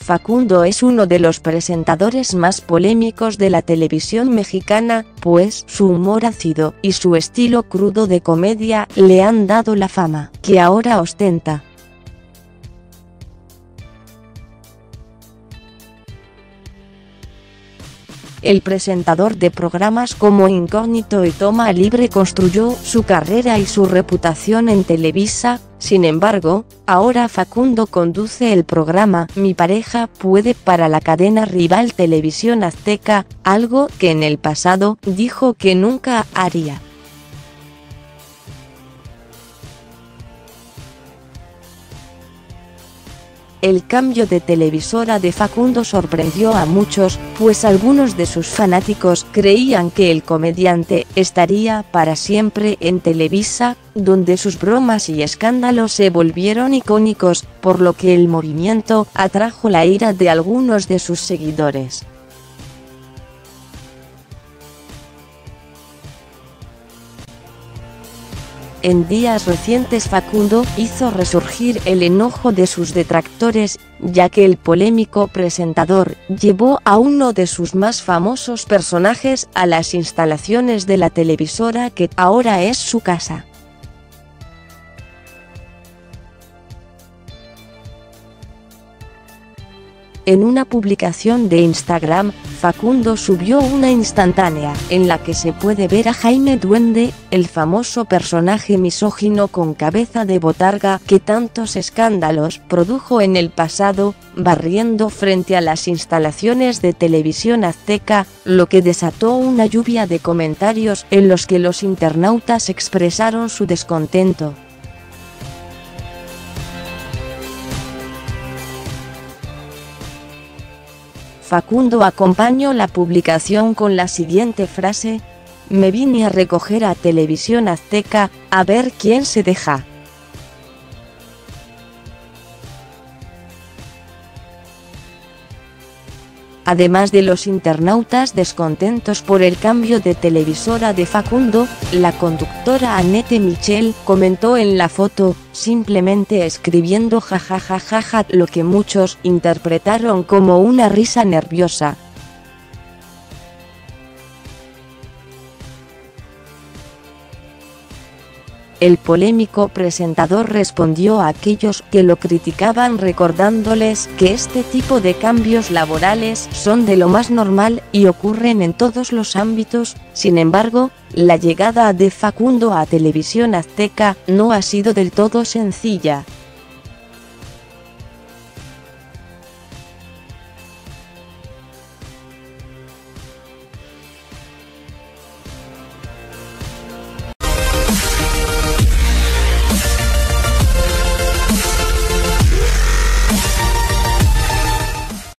Facundo es uno de los presentadores más polémicos de la televisión mexicana, pues su humor ácido y su estilo crudo de comedia le han dado la fama que ahora ostenta. El presentador de programas como Incógnito y Toma Libre construyó su carrera y su reputación en Televisa. Sin embargo, ahora Facundo conduce el programa Mi Pareja Puede para la cadena rival Televisión Azteca, algo que en el pasado dijo que nunca haría. El cambio de televisora de Facundo sorprendió a muchos, pues algunos de sus fanáticos creían que el comediante estaría para siempre en Televisa, donde sus bromas y escándalos se volvieron icónicos, por lo que el movimiento atrajo la ira de algunos de sus seguidores. En días recientes Facundo hizo resurgir el enojo de sus detractores, ya que el polémico presentador llevó a uno de sus más famosos personajes a las instalaciones de la televisora que ahora es su casa. En una publicación de Instagram, Facundo subió una instantánea en la que se puede ver a Jaime Duende, el famoso personaje misógino con cabeza de botarga que tantos escándalos produjo en el pasado, barriendo frente a las instalaciones de Televisión Azteca, lo que desató una lluvia de comentarios en los que los internautas expresaron su descontento. Facundo acompañó la publicación con la siguiente frase: "Me vine a recoger a Televisión Azteca, a ver quién se deja". Además de los internautas descontentos por el cambio de televisora de Facundo, la conductora Annette Michel comentó en la foto, simplemente escribiendo jajajajaja, lo que muchos interpretaron como una risa nerviosa. El polémico presentador respondió a aquellos que lo criticaban recordándoles que este tipo de cambios laborales son de lo más normal y ocurren en todos los ámbitos. Sin embargo, la llegada de Facundo a Televisión Azteca no ha sido del todo sencilla.